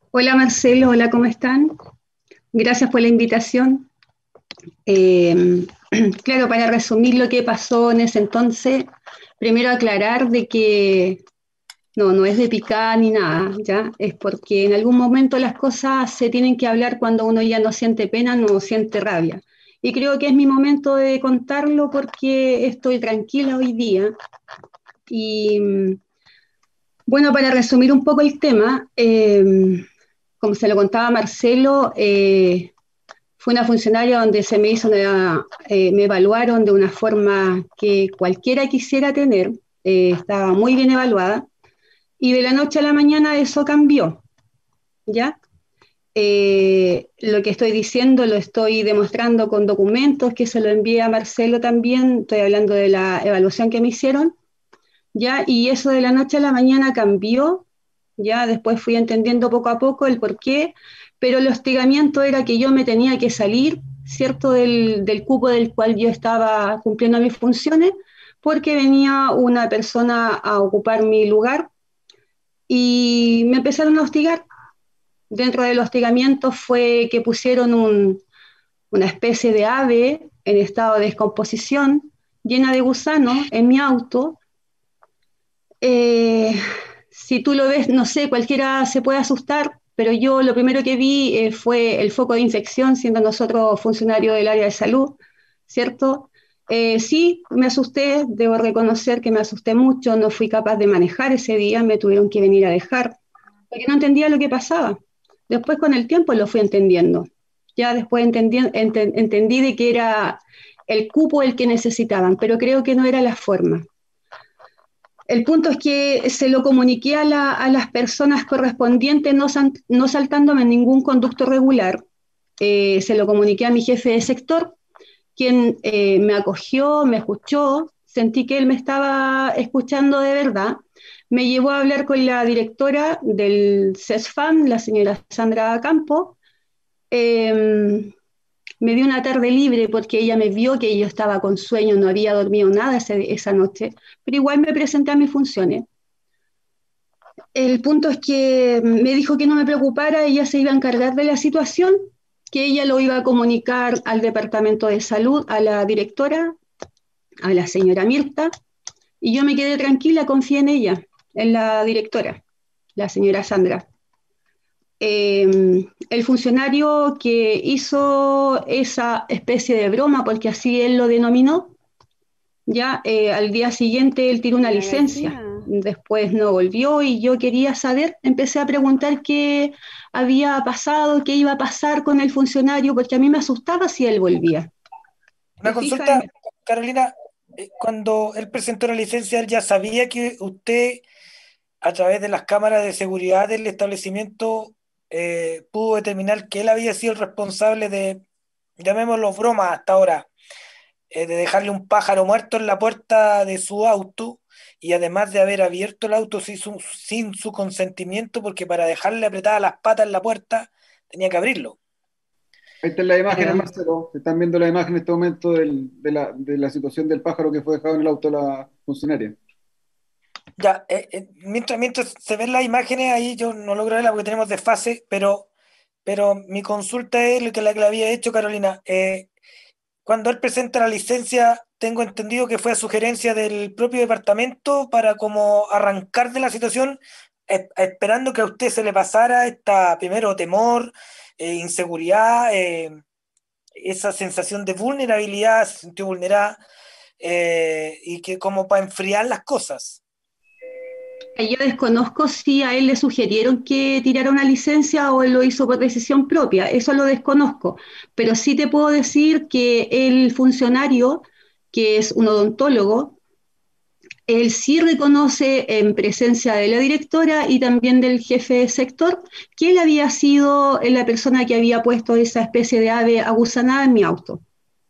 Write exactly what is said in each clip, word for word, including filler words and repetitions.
Hola Marcelo, hola, ¿cómo están? Gracias por la invitación. Eh, claro, para resumir lo que pasó en ese entonces, primero aclarar de que no, no es de picar ni nada, ¿ya? Es porque en algún momento las cosas se tienen que hablar cuando uno ya no siente pena, no siente rabia. Y creo que es mi momento de contarlo porque estoy tranquila hoy día. Y bueno, para resumir un poco el tema, eh, como se lo contaba Marcelo, eh, fue una funcionaria donde se me hizo una, eh, me evaluaron de una forma que cualquiera quisiera tener, eh, estaba muy bien evaluada, y de la noche a la mañana eso cambió, ¿ya? Eh, lo que estoy diciendo lo estoy demostrando con documentos que se lo envié a Marcelo también, estoy hablando de la evaluación que me hicieron, ¿ya? Y eso de la noche a la mañana cambió, ya después fui entendiendo poco a poco el por qué, pero el hostigamiento era que yo me tenía que salir, ¿cierto?, del, del cupo del cual yo estaba cumpliendo mis funciones, porque venía una persona a ocupar mi lugar y me empezaron a hostigar. Dentro del hostigamiento fue que pusieron un, una especie de ave en estado de descomposición, llena de gusanos, en mi auto. Eh, si tú lo ves, no sé, cualquiera se puede asustar, pero yo lo primero que vi eh, fue el foco de infección, siendo nosotros funcionarios del área de salud, ¿cierto? Eh, sí, me asusté, debo reconocer que me asusté mucho, no fui capaz de manejar ese día, me tuvieron que venir a dejar, porque no entendía lo que pasaba. Después con el tiempo lo fui entendiendo. Ya después entendí, ent entendí de que era el cupo el que necesitaban, pero creo que no era la forma. El punto es que se lo comuniqué a, la, a las personas correspondientes, no, san, no saltándome en ningún conducto regular. Eh, se lo comuniqué a mi jefe de sector, quien eh, me acogió, me escuchó, sentí que él me estaba escuchando de verdad. Me llevó a hablar con la directora del CESFAM, la señora Sandra Campo. Eh, Me dio una tarde libre porque ella me vio que yo estaba con sueño, no había dormido nada ese, esa noche, pero igual me presenté a mis funciones. El punto es que me dijo que no me preocupara, ella se iba a encargar de la situación, que ella lo iba a comunicar al departamento de salud, a la directora, a la señora Mirta, y yo me quedé tranquila, confié en ella, en la directora, la señora Sandra. Eh, el funcionario que hizo esa especie de broma, porque así él lo denominó, ya eh, al día siguiente él tiró una La licencia, gallina. después no volvió y yo quería saber, empecé a preguntar qué había pasado, qué iba a pasar con el funcionario, porque a mí me asustaba si él volvía. Una ¿Te fijas? consulta, Carolina. Eh, Cuando él presentó la licencia, él ya sabía que usted, a través de las cámaras de seguridad del establecimiento, eh, pudo determinar que él había sido el responsable de, llamémoslo broma hasta ahora, eh, de dejarle un pájaro muerto en la puerta de su auto y además de haber abierto el auto sin su, sin su consentimiento, porque para dejarle apretadas las patas en la puerta tenía que abrirlo. Ahí están las imágenes, Claro. Marcelo. Se están viendo las imágenes en este momento del- de la, de la situación del pájaro que fue dejado en el auto de la funcionaria. Ya, eh, eh, mientras, mientras se ven las imágenes ahí, yo no logro verla porque tenemos desfase, pero, pero mi consulta es lo que la que le había hecho Carolina. Eh, cuando él presenta la licencia, tengo entendido que fue a sugerencia del propio departamento para como arrancar de la situación, eh, esperando que a usted se le pasara esta, primero, temor, eh, inseguridad, eh, esa sensación de vulnerabilidad, se sintió vulnerada, eh, y que como para enfriar las cosas. Yo desconozco si a él le sugirieron que tirara una licencia o él lo hizo por decisión propia, eso lo desconozco, pero sí te puedo decir que el funcionario, que es un odontólogo, él sí reconoce en presencia de la directora y también del jefe de sector que él había sido la persona que había puesto esa especie de ave agusanada en mi auto.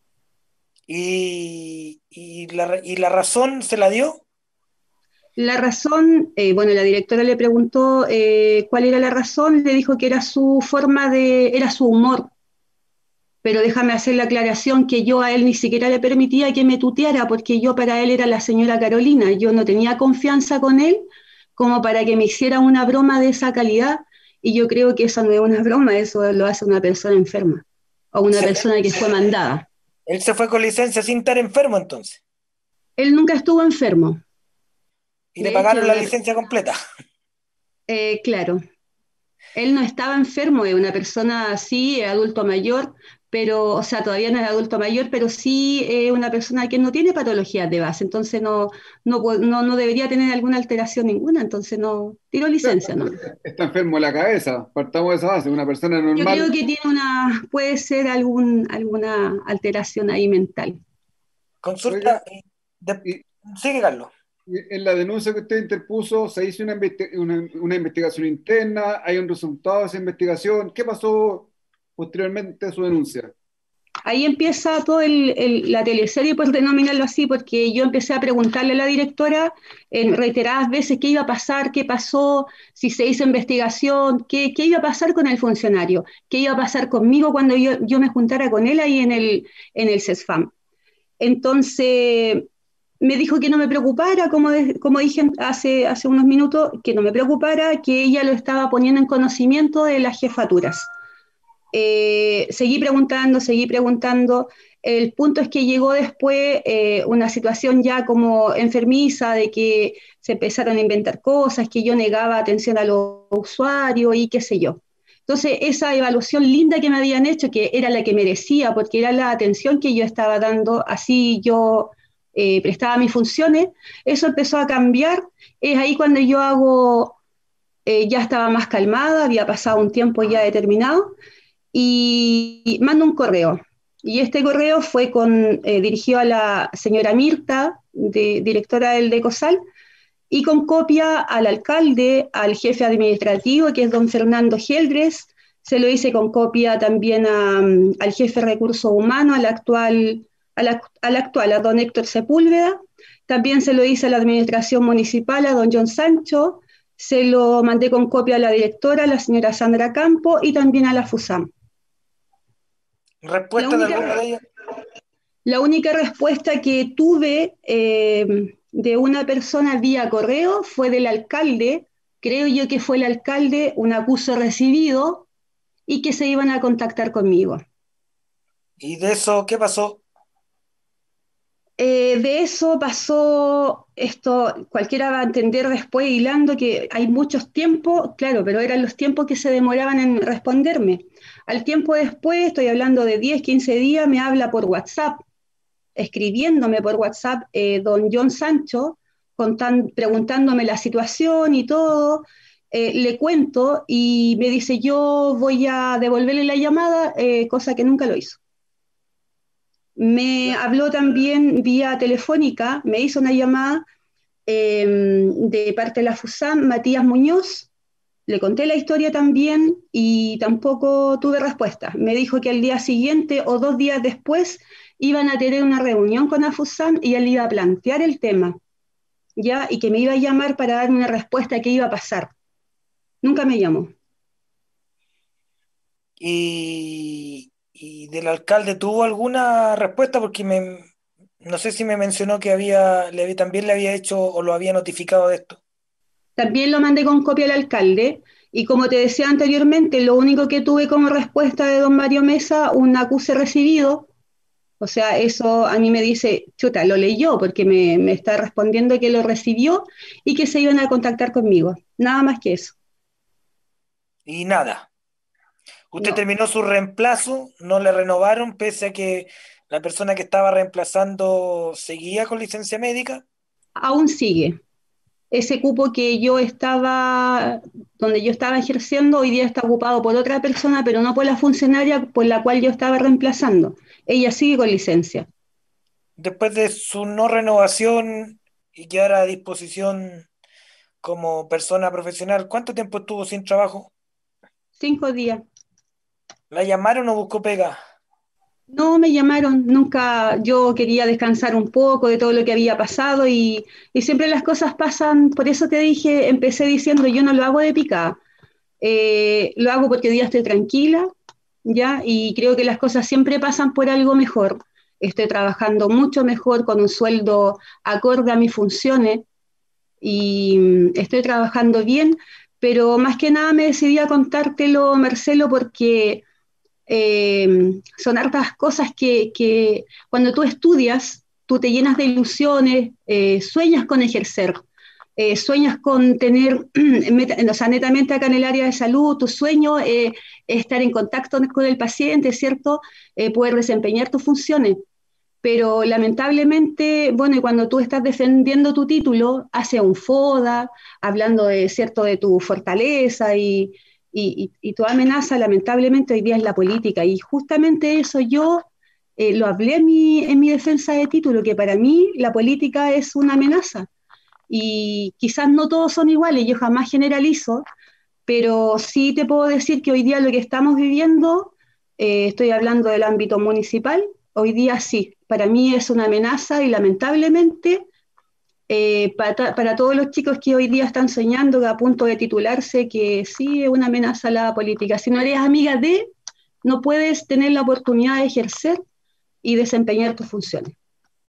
Y, y, la, y la razón se la dio. La razón, eh, bueno, la directora le preguntó eh, cuál era la razón, le dijo que era su forma de, era su humor, pero déjame hacer la aclaración que yo a él ni siquiera le permitía que me tuteara porque yo para él era la señora Carolina, yo no tenía confianza con él como para que me hiciera una broma de esa calidad y yo creo que eso no es una broma, eso lo hace una persona enferma, o una Se- persona que fue mandada. Él se fue con licencia sin estar enfermo entonces, Él nunca estuvo enfermo, y le de hecho, pagaron la de- licencia completa. eh, claro, él no estaba enfermo, es una persona así, adulto mayor, pero, o sea, todavía no es adulto mayor, pero sí es una persona que no tiene patologías de base, entonces no, no, pu- no, no debería tener alguna alteración ninguna, entonces no, tiró licencia, ¿no? Está enfermo de la cabeza, partamos de esa base, una persona Yo creo normal. que tiene una, puede ser algún, alguna alteración ahí mental. Oiga, Consulta, y de- y, sigue Carlos. y en la denuncia que usted interpuso, ¿se hizo una, investi- una, una investigación interna? ¿Hay un resultado de esa investigación? ¿Qué pasó posteriormente a su denuncia? Ahí empieza toda la teleserie, por denominarlo así, porque yo empecé a preguntarle a la directora en reiteradas veces qué iba a pasar, qué pasó, si se hizo investigación, qué, qué iba a pasar con el funcionario, qué iba a pasar conmigo cuando yo, yo me juntara con él ahí en el, en el CESFAM. Entonces, me dijo que no me preocupara, como, de- como dije hace, hace unos minutos, que no me preocupara, que ella lo estaba poniendo en conocimiento de las jefaturas. Eh, seguí preguntando, seguí preguntando. El punto es que llegó después eh, una situación ya como enfermiza de que se empezaron a inventar cosas, que yo negaba atención a los usuarios y qué sé yo. Entonces, esa evaluación linda que me habían hecho, que era la que merecía, porque era la atención que yo estaba dando, así yo eh, prestaba mis funciones, eso empezó a cambiar. Es ahí cuando yo hago, eh, ya estaba más calmada, había pasado un tiempo ya determinado, y mando un correo. Y este correo fue con, eh, dirigido a la señora Mirta, de, directora del DECOSAL, y con copia al alcalde, al jefe administrativo, que es don Fernando Geldres. Se lo hice con copia también a, um, al jefe de recursos humanos, al actual, al, al actual, a don Héctor Sepúlveda. También se lo hice a la administración municipal, a don John Sancho. Se lo mandé con copia a la directora, la señora Sandra Campo, y también a la FUSAM. La ¿Respuesta de alguna de única, ellas? la única respuesta que tuve eh, de una persona vía correo fue del alcalde, creo yo que fue el alcalde, un acuso recibido y que se iban a contactar conmigo. ¿Y de eso qué pasó? Eh, de eso pasó esto, cualquiera va a entender después hilando que hay muchos tiempos, claro, pero eran los tiempos que se demoraban en responderme. Al tiempo después, estoy hablando de diez quince días, me habla por WhatsApp, escribiéndome por WhatsApp eh, don John Sancho, contan, preguntándome la situación y todo. Eh, le cuento y me dice yo voy a devolverle la llamada, eh, cosa que nunca lo hizo. Me habló también vía telefónica, me hizo una llamada eh, de parte de la FUSAM, Matías Muñoz. Le conté la historia también y tampoco tuve respuesta. Me dijo que al día siguiente o dos días después iban a tener una reunión con AFUSAM y él iba a plantear el tema, ¿ya? Y que me iba a llamar para darme una respuesta a qué iba a pasar. Nunca me llamó. ¿Y, y del alcalde tuvo alguna respuesta? Porque me, no sé si me mencionó que había, le, había- también le había hecho o lo había notificado de esto. También lo mandé con copia al alcalde y como te decía anteriormente, lo único que tuve como respuesta de don Mario Mesa, un acuse recibido. O sea, eso a mí me dice, chuta, lo leyó porque me, me está respondiendo que lo recibió y que se iban a contactar conmigo. Nada más que eso. Y nada. Usted No, terminó su reemplazo, no le renovaron, pese a que la persona que estaba reemplazando seguía con licencia médica. aún sigue. Ese cupo que yo estaba, donde yo estaba ejerciendo, hoy día está ocupado por otra persona, pero no por la funcionaria por la cual yo estaba reemplazando. Ella sigue con licencia. Después de su no renovación y quedar a disposición como persona profesional, ¿cuánto tiempo estuvo sin trabajo? Cinco días. ¿La llamaron o buscó pega? No me llamaron, nunca, yo quería descansar un poco de todo lo que había pasado y, y siempre las cosas pasan, por eso te dije, empecé diciendo, yo no lo hago de picada, eh, lo hago porque hoy día estoy tranquila, ¿ya? Y creo que las cosas siempre pasan por algo mejor. Estoy trabajando mucho mejor con un sueldo acorde a mis funciones y mm, estoy trabajando bien, pero más que nada me decidí a contártelo, Marcelo, porque eh, son hartas cosas que, que cuando tú estudias, tú te llenas de ilusiones, eh, sueñas con ejercer, eh, sueñas con tener, o sea, netamente acá en el área de salud, tu sueño eh, es estar en contacto con el paciente, ¿cierto? Eh, poder desempeñar tus funciones. Pero lamentablemente, bueno, y cuando tú estás defendiendo tu título, hace un FODA, hablando de, cierto, de tu fortaleza y, y, y, y tu amenaza, lamentablemente hoy día es la política. Y justamente eso yo eh, lo hablé en mi, en mi defensa de título, que para mí la política es una amenaza. Y quizás no todos son iguales, yo jamás generalizo, pero sí te puedo decir que hoy día lo que estamos viviendo, eh, estoy hablando del ámbito municipal, hoy día sí, para mí es una amenaza y lamentablemente eh, para, para, todos los chicos que hoy día están soñando a punto de titularse, que sí es una amenaza la política. Si no eres amiga de, no puedes tener la oportunidad de ejercer y desempeñar tus funciones.